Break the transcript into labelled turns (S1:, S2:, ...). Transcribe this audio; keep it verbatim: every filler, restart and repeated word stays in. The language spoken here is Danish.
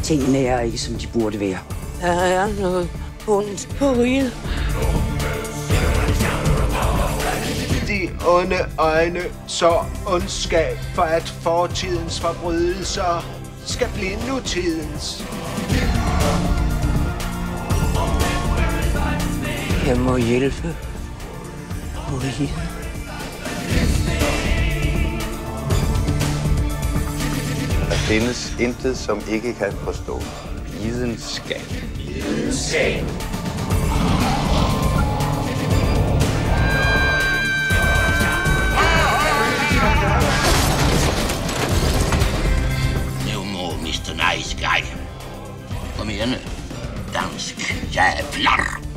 S1: Tingene er ikke, som de burde være.
S2: Der er noget ondt på riget.
S3: De onde øjne så ondskab for, at fortidens forbrydelser skal blive nutidens.
S2: Jeg må hjælpe riget.
S4: Der findes intet, som ikke kan forstå. Videnskab.
S5: Videnskab.
S6: No more mister Nice Guy. Kom igen. Dansk jävlar.